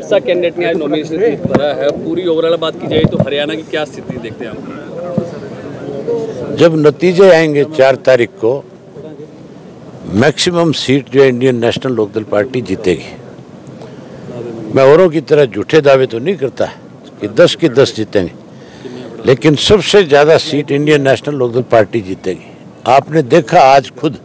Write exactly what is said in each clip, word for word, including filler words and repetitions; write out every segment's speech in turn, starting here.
Mirza candidate ने आज nomination भरा है, पूरी ओवरऑल बात की जाए तो हरियाणा की क्या स्थिति देखते हैं आप? जब नतीजे आएंगे चार तारीख को, मैक्सिमम सीट जो इंडियन नेशनल लोकदल पार्टी जीतेगी। मैं औरों की तरह झूठे दावे तो नहीं करता कि दस की दस जीतेंगे, लेकिन सबसे ज़्यादा seat Indian National Lokdal party जीतेगी। आपने देखा आज खुद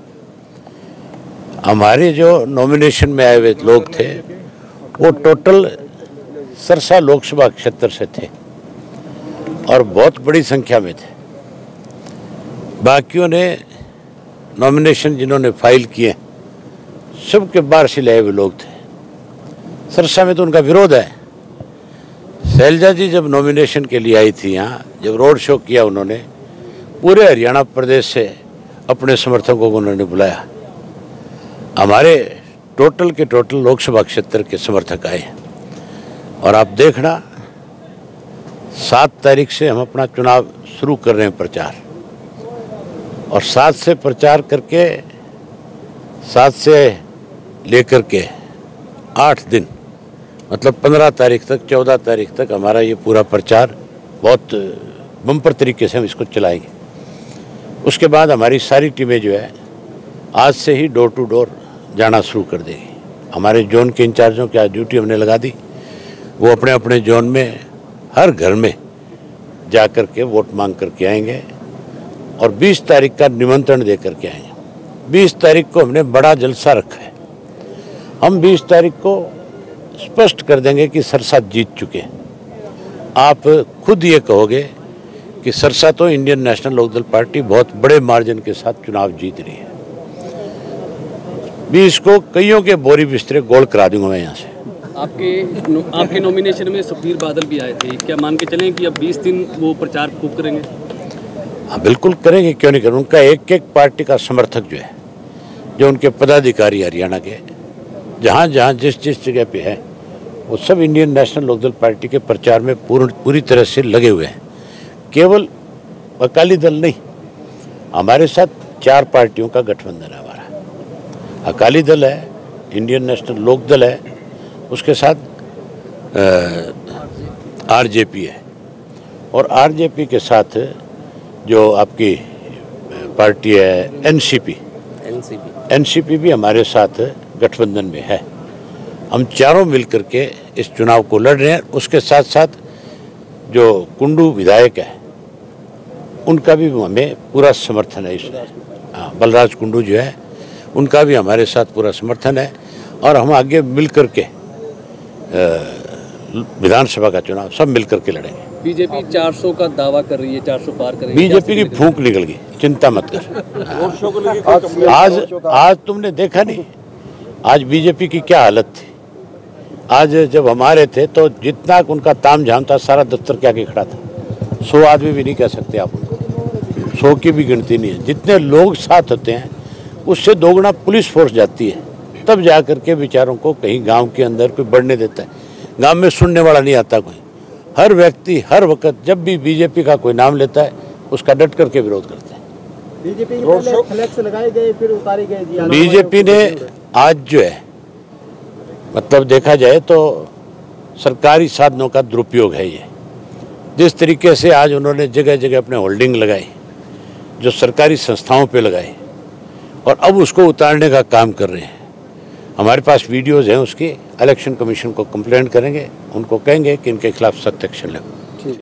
हमारे जो नॉमिनेशन में आए हुए लोग थे वो टोटल सरसा लोकसभा क्षेत्र से थे और बहुत बड़ी संख्या में थे। बाकियों ने नॉमिनेशन जिन्होंने फाइल किए सबके बाहर से लाए हुए लोग थे। सरसा में तो उनका विरोध है। शैलजा जी जब नॉमिनेशन के लिए आई थी यहाँ, जब रोड शो किया उन्होंने, पूरे हरियाणा प्रदेश से अपने समर्थकों को उन्होंने बुलाया। हमारे टोटल के टोटल लोकसभा क्षेत्र के समर्थक आए और आप देखना सात तारीख से हम अपना चुनाव शुरू कर रहे हैं प्रचार, और सात से प्रचार करके सात से लेकर के आठ दिन मतलब पंद्रह तारीख तक चौदह तारीख तक हमारा ये पूरा प्रचार बहुत बम्पर तरीके से हम इसको चलाएंगे। उसके बाद हमारी सारी टीमें जो है आज से ही डोर टू डोर जाना शुरू कर देगी। हमारे जोन के इंचार्जों की आज ड्यूटी हमने लगा दी। वो अपने अपने जोन में हर घर में जा कर के वोट मांग करके आएंगे और बीस तारीख का निमंत्रण दे करके आएंगे। बीस तारीख को हमने बड़ा जलसा रखा है। हम बीस तारीख को स्पष्ट कर देंगे कि सरसा जीत चुके हैं। आप खुद ये कहोगे कि सरसा तो इंडियन नेशनल लोकदल पार्टी बहुत बड़े मार्जिन के साथ चुनाव जीत रही है। बीस को कईयों के बोरी बिस्तरे गोल करा दूंगा मैं यहाँ से। आपके नो, आपके नॉमिनेशन में सुखबीर बादल भी आए थे, क्या मान के चलें कि अब बीस दिन वो प्रचार खूब करेंगे? हाँ बिल्कुल करेंगे, क्यों नहीं करेंगे। उनका एक एक पार्टी का समर्थक जो है, जो उनके पदाधिकारी हरियाणा के जहाँ जहाँ जिस जिस जगह पे है, वो सब इंडियन नेशनल लोकदल पार्टी के प्रचार में पूर्ण पूरी तरह से लगे हुए हैं। केवल अकाली दल नहीं, हमारे साथ चार पार्टियों का गठबंधन है हमारा। अकाली दल है, इंडियन नेशनल लोकदल है, उसके साथ आरजेपी है, और आरजेपी के साथ जो आपकी पार्टी है एनसीपी एनसीपी एनसीपी भी हमारे साथ गठबंधन में है। हम चारों मिलकर के इस चुनाव को लड़ रहे हैं। उसके साथ साथ जो कुंडू विधायक है उनका भी हमें पूरा समर्थन है इसमें। हाँ, बलराज कुंडू जो है उनका भी हमारे साथ पूरा समर्थन है, और हम आगे मिल कर के विधानसभा का चुनाव सब मिल कर के लड़ेंगे। बीजेपी चार सौ का दावा कर रही है, चार सौ पार करेगी। बीजेपी की फूंक निकल गई, चिंता मत कर। आज आज तुमने देखा नहीं आज बीजेपी की क्या हालत थी। आज जब हमारे थे तो जितना उनका ताम झाम था सारा दफ्तर के आगे खड़ा था। सौ आदमी भी नहीं कह सकते आप उनको, सौ की भी गिनती नहीं है। जितने लोग साथ होते हैं उससे दोगुना पुलिस फोर्स जाती है, तब जा कर के बेचारों को कहीं गांव के अंदर कोई बढ़ने देता है। गांव में सुनने वाला नहीं आता कोई। हर व्यक्ति हर वक्त जब भी बीजेपी का कोई नाम लेता है उसका डट करके विरोध करते हैं। बीजेपी फ्लैक्स लगाए गए फिर उतारे गए। बीजेपी ने आज जो है मतलब देखा जाए तो सरकारी साधनों का दुरुपयोग है ये। जिस तरीके से आज उन्होंने जगह जगह अपने होल्डिंग लगाई, जो सरकारी संस्थाओं पे लगाई, और अब उसको उतारने का काम कर रहे हैं। हमारे पास वीडियोज़ हैं उसकी। इलेक्शन कमीशन को कंप्लेंट करेंगे, उनको कहेंगे कि इनके खिलाफ सख्त एक्शन लें।